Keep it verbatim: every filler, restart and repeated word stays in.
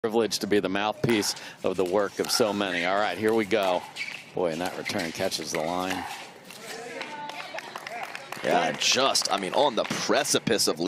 Privilege to be the mouthpiece of the work of so many. All right, here we go. Boy, and that return catches the line. Yeah, just, I mean, on the precipice of